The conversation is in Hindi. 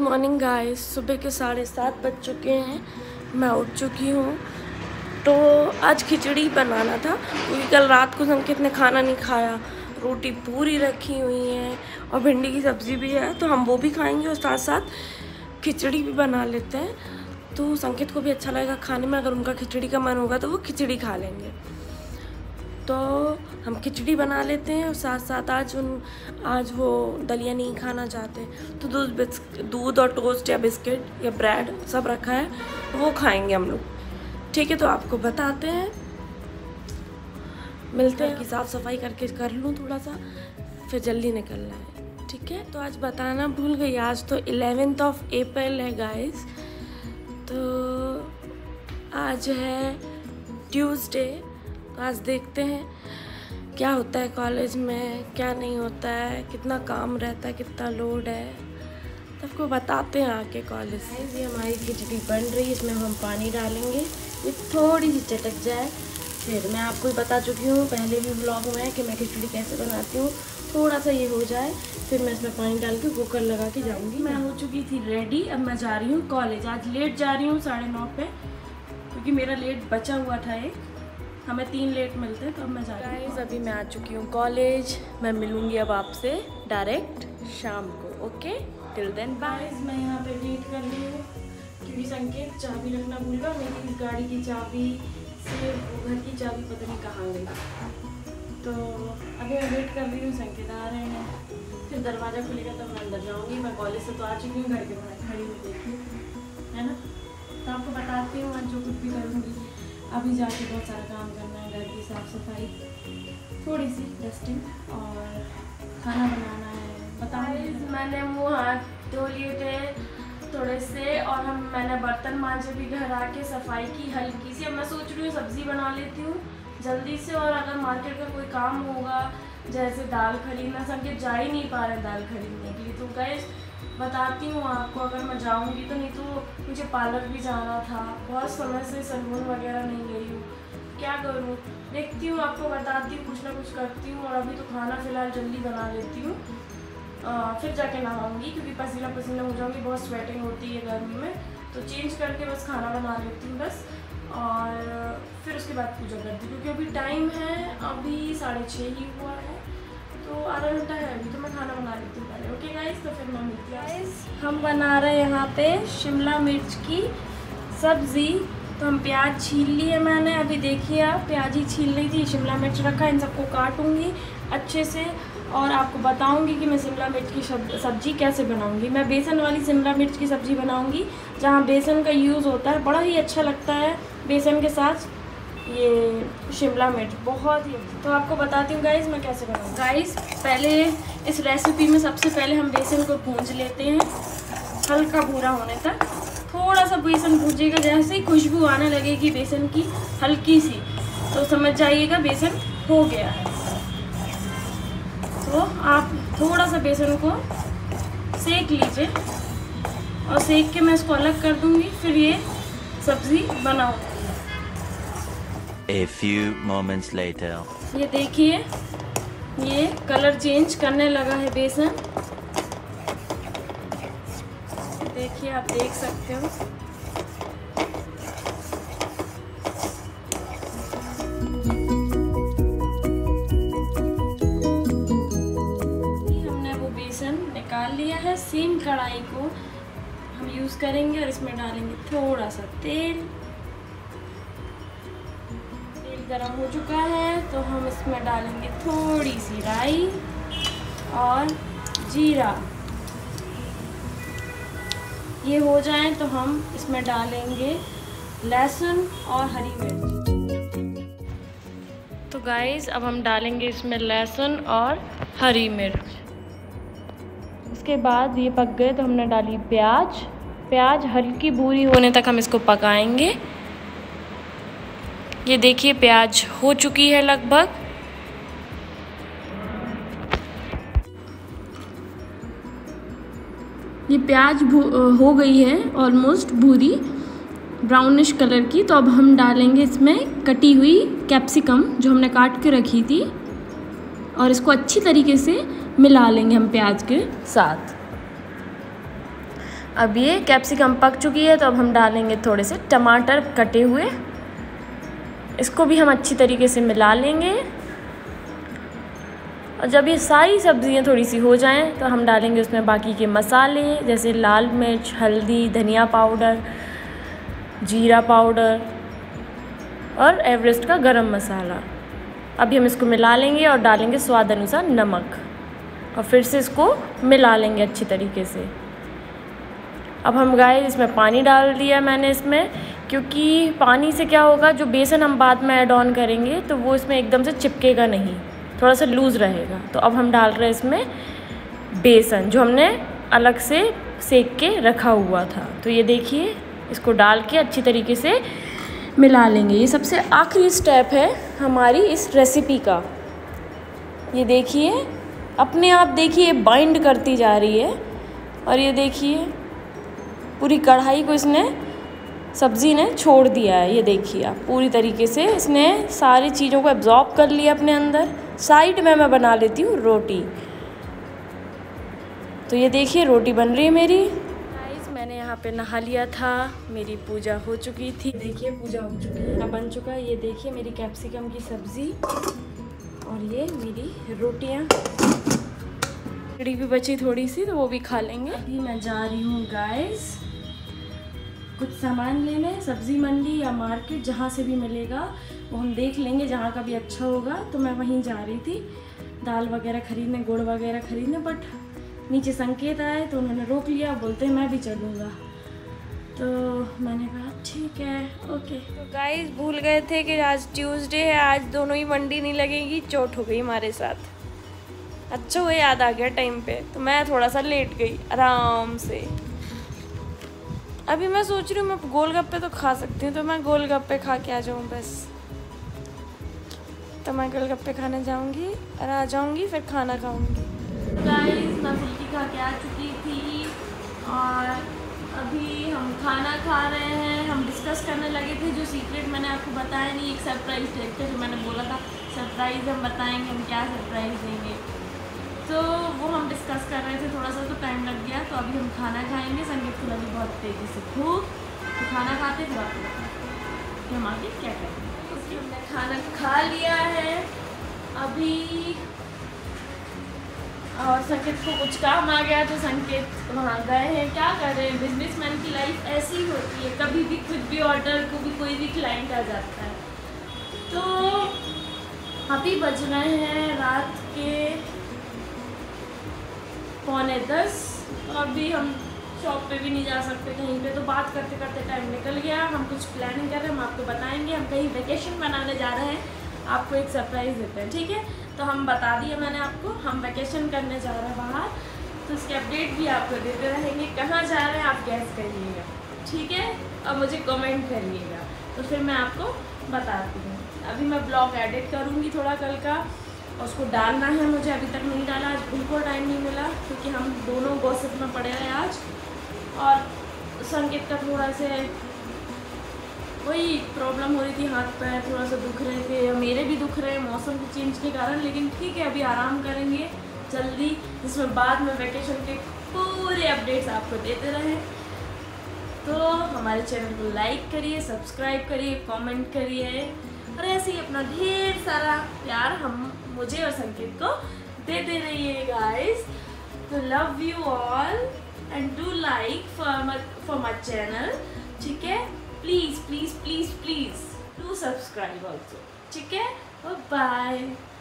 मॉर्निंग गाइस, सुबह के 7:30 बज चुके हैं। मैं उठ चुकी हूँ। तो आज खिचड़ी बनाना था क्योंकि कल रात को संकेत ने खाना नहीं खाया। रोटी पूरी रखी हुई है और भिंडी की सब्ज़ी भी है, तो हम वो भी खाएंगे और साथ साथ खिचड़ी भी बना लेते हैं। तो संकेत को भी अच्छा लगेगा खाने में। अगर उनका खिचड़ी का मन होगा तो वो खिचड़ी खा लेंगे। तो हम खिचड़ी बना लेते हैं और साथ साथ आज वो दलिया नहीं खाना चाहते, तो दूध और टोस्ट या बिस्किट या ब्रेड सब रखा है, वो खाएंगे हम लोग। ठीक है, तो आपको बताते हैं, मिलते हैं कि साफ़ सफाई करके कर लूँ थोड़ा सा, फिर जल्दी निकलना है। ठीक है, तो आज बताना भूल गई, आज तो 11th of April है गाइस। तो आज है ट्यूसडे। तो आज देखते हैं क्या होता है कॉलेज में, क्या नहीं होता है, कितना काम रहता है, कितना लोड है, सबको बताते हैं आके कॉलेज से। ये हमारी खिचड़ी बन रही है, इसमें हम पानी डालेंगे, ये थोड़ी सी चटक जाए। फिर मैं आपको बता चुकी हूँ पहले भी व्लॉग में कि मैं खिचड़ी कैसे बनाती हूँ। थोड़ा सा ये हो जाए फिर मैं इसमें पानी डाल के कुकर लगा के जाऊँगी। मैं हो चुकी थी रेडी, अब मैं जा रही हूँ कॉलेज। आज लेट जा रही हूँ 9:30 पे, क्योंकि मेरा लेट बचा हुआ था एक, हमें 3 लेट मिलते हैं, तो अब मैं जा रही हूँ। अभी मैं आ चुकी हूँ कॉलेज। मैं मिलूँगी अब आपसे डायरेक्ट शाम को। Okay, till then bye. मैं यहाँ पे वेट कर रही हूँ क्योंकि संकेत चाबी रखना भूल गया। मेरी गाड़ी की चाबी से घर की चाबी पता नहीं कहाँ गई। तो अभी मैं वेट कर रही हूँ, संकेत आ रहे हैं, फिर दरवाज़ा खुलेगा तब मैं अंदर जाऊँगी। मैं कॉलेज से तो आ चुकी हूँ, घर के बाहर खड़ी हुई देखी है ना। तो आपको बताती हूँ आज जो कुछ भी करूँगी। अभी जाके बहुत सारा काम करना है, घर की साफ़ सफाई, थोड़ी सी डस्टिंग और खाना बनाना है। बताइए, मैंने मुँह हाथ धो लिए थे थोड़े से, और मैंने बर्तन मांजे भी, घर आके सफाई की हल्की सी। अब मैं सोच रही हूँ सब्ज़ी बना लेती हूँ जल्दी से, और अगर मार्केट का कोई काम होगा जैसे दाल खरीदना, संकेत जा ही नहीं पा रहे दाल खरीदने के लिए। तो गाइस बताती हूँ आपको, अगर मैं जाऊँगी तो, नहीं तो मुझे पार्लर भी जाना था, बहुत समय से सैलून वगैरह नहीं गई हूँ, क्या करूँ, देखती हूँ, आपको बताती हूँ, कुछ ना कुछ करती हूँ। और अभी तो खाना फ़िलहाल जल्दी बना लेती हूँ, फिर जाके नहाऊँगी क्योंकि पसीना पसीना हो जाऊँगी, बहुत स्वेटिंग होती है गर्मी में। तो चेंज करके बस खाना बना लेती हूँ बस, और फिर उसके बाद पूजा करती हूँ, क्योंकि अभी टाइम है, अभी 6:30 ही हुआ है, तो आधा घंटा है अभी। तो मैं खाना बना लेती हूँ पहले। ओके गाइस, तो फिर मैं मिलती हूँ। गाइस, हम बना रहे हैं यहाँ पे शिमला मिर्च की सब्ज़ी। तो हम प्याज छील लिए मैंने, अभी देखिए आप, प्याज ही छील रही थी, शिमला मिर्च रखा, इन सबको काटूँगी अच्छे से और आपको बताऊँगी कि मैं शिमला मिर्च की सब्ज़ी कैसे बनाऊँगी। मैं बेसन वाली शिमला मिर्च की सब्ज़ी बनाऊँगी, जहाँ बेसन का यूज़ होता है, बड़ा ही अच्छा लगता है बेसन के साथ ये शिमला मिर्च, बहुत ही। तो आपको बताती हूँ गाइस मैं कैसे बनाऊँ। गाइस, पहले इस रेसिपी में सबसे पहले हम बेसन को भूंज लेते हैं हल्का भूरा होने तक। थोड़ा सा बेसन भूंजेगा, जैसे ही खुशबू आने लगेगी बेसन की हल्की सी, तो समझ जाइएगा बेसन हो गया है। तो आप थोड़ा सा बेसन को सेक लीजिए, और सेक के मैं इसको अलग कर दूँगी, फिर ये सब्ज़ी बनाऊँगी। A few moments later. ये देखिए, ये कलर चेंज करने लगा है बेसन, देखिए, आप देख सकते हो। हमने वो बेसन निकाल लिया है। सेम कढ़ाई को हम यूज़ करेंगे और इसमें डालेंगे थोड़ा सा तेल। गरम हो चुका है तो हम इसमें डालेंगे थोड़ी सी राई और जीरा। ये हो जाए तो हम इसमें डालेंगे लहसुन और हरी मिर्च। तो गाइस, अब हम डालेंगे इसमें लहसुन और हरी मिर्च। उसके बाद ये पक गए तो हमने डाली प्याज हल्की भूरी होने तक हम इसको पकाएंगे। ये देखिए, प्याज हो चुकी है लगभग। ये प्याज हो गई है ऑलमोस्ट भूरी, ब्राउनिश कलर की। तो अब हम डालेंगे इसमें कटी हुई कैप्सिकम जो हमने काट के रखी थी, और इसको अच्छी तरीके से मिला लेंगे हम प्याज के साथ। अब ये कैप्सिकम पक चुकी है, तो अब हम डालेंगे थोड़े से टमाटर कटे हुए। इसको भी हम अच्छी तरीके से मिला लेंगे। और जब ये सारी सब्ज़ियाँ थोड़ी सी हो जाएं तो हम डालेंगे उसमें बाकी के मसाले, जैसे लाल मिर्च, हल्दी, धनिया पाउडर, जीरा पाउडर और एवरेस्ट का गरम मसाला। अभी हम इसको मिला लेंगे और डालेंगे स्वाद अनुसार नमक, और फिर से इसको मिला लेंगे अच्छी तरीके से। अब हम गाइस इसमें पानी डाल दिया मैंने इसमें, क्योंकि पानी से क्या होगा, जो बेसन हम बाद में ऐड ऑन करेंगे तो वो इसमें एकदम से चिपकेगा नहीं, थोड़ा सा लूज़ रहेगा। तो अब हम डाल रहे हैं इसमें बेसन, जो हमने अलग से सेक के रखा हुआ था। तो ये देखिए, इसको डाल के अच्छी तरीके से मिला लेंगे। ये सबसे आखिरी स्टेप है हमारी इस रेसिपी का। ये देखिए, अपने आप देखिए बाइंड करती जा रही है। और ये देखिए, पूरी कढ़ाई को इसने, सब्ज़ी ने छोड़ दिया है। ये देखिए आप, पूरी तरीके से इसने सारी चीज़ों को एब्जॉर्ब कर लिया अपने अंदर। साइड में मैं बना लेती हूँ रोटी। तो ये देखिए, रोटी बन रही है मेरी। गाइस, मैंने यहाँ पे नहा लिया था, मेरी पूजा हो चुकी थी। देखिए, पूजा हो चुकी है, बन चुका है। ये देखिए मेरी कैप्सिकम की सब्ज़ी, और ये मेरी रोटियाँ। खिचड़ी भी बची थोड़ी सी, तो वो भी खा लेंगे। अभी मैं जा रही हूँ गाइस कुछ सामान लेने, सब्ज़ी मंडी या मार्केट, जहाँ से भी मिलेगा वो हम देख लेंगे, जहाँ का भी अच्छा होगा। तो मैं वहीं जा रही थी दाल वगैरह खरीदने, गुड़ वगैरह खरीदने, बट नीचे संकेत आए तो उन्होंने रोक लिया, बोलते हैं मैं भी चलूँगा। तो मैंने कहा ठीक है, ओके। तो गाइस, भूल गए थे कि आज ट्यूसडे है, आज दोनों ही मंडी नहीं लगेगी। चोट हो गई हमारे साथ। अच्छा हुआ याद आ गया टाइम पे, तो मैं थोड़ा सा लेट गई आराम से। अभी मैं सोच रही हूँ मैं गोलगप्पे तो खा सकती हूँ, तो मैं गोलगप्पे खा के आ जाऊँ बस। तो मैं गोलगप्पे खाने जाऊँगी और आ जाऊँगी, फिर खाना खाऊँगी। गाइस, मैं फुल्की खा के आ चुकी थी और अभी हम खाना खा रहे हैं। हम डिस्कस करने लगे थे, जो सीक्रेट मैंने आपको बताया नहीं, एक सरप्राइज़ देखते, जो मैंने बोला था सरप्राइज़ हम बताएंगे, हम क्या सरप्राइज़ देंगे। तो वो हम डिस्कस कर रहे थे, थोड़ा सा तो टाइम लग गया। तो अभी हम खाना खाएंगे। संगीत को लगी बहुत तेज़ी से भूख, तो खाना खाते फिर आपको बताएं कि हम आगे क्या करेंगे। तो हमने खाना खा लिया है अभी, और संकेत को कुछ काम आ गया तो संकेत वहाँ गए हैं। क्या कर रहे हैं, बिजनेसमैन की लाइफ ऐसी ही होती है, कभी भी कुछ भी ऑर्डर, को भी कोई भी क्लाइंट आ जाता है। तो अभी बज रहे हैं रात के 9:45, और भी हम शॉप पे भी नहीं जा सकते कहीं पे। तो बात करते करते टाइम निकल गया। हम कुछ प्लानिंग कर रहे हैं, हम आपको बताएंगे। हम कहीं वेकेशन मनाने जा रहे हैं, आपको एक सरप्राइज़ देते हैं, ठीक है। तो हम बता दिए मैंने आपको, हम वेकेशन करने जा रहे हैं बाहर, तो उसके अपडेट भी आपको देते रहेंगे। कहाँ जा रहे हैं आप गैस करिएगा, ठीक है, और मुझे कमेंट करिएगा, तो फिर मैं आपको बताती हूँ। अभी मैं ब्लॉग एडिट करूँगी थोड़ा कल का, और उसको डालना है मुझे, अभी तक नहीं डाला, आज बिल्कुल टाइम नहीं मिला, क्योंकि हम दोनों गॉसिप में पड़े रहे आज। और संकेत का थोड़ा से वही प्रॉब्लम हो रही थी, हाथ पैर थोड़ा सा दुख रहे थे, और मेरे भी दुख रहे हैं मौसम के चेंज के कारण। लेकिन ठीक है, अभी आराम करेंगे जल्दी, जिसमें बाद में वेकेशन के पूरे अपडेट्स आपको देते रहें। तो हमारे चैनल को लाइक करिए, सब्सक्राइब करिए, कमेंट करिए, और ऐसे ही अपना ढेर सारा प्यार हम मुझे और संकेत को देते रहिए गाइस। तो love you all and do like for my channel, ठीक है। Please please please please do subscribe also, ठीक है। बाय।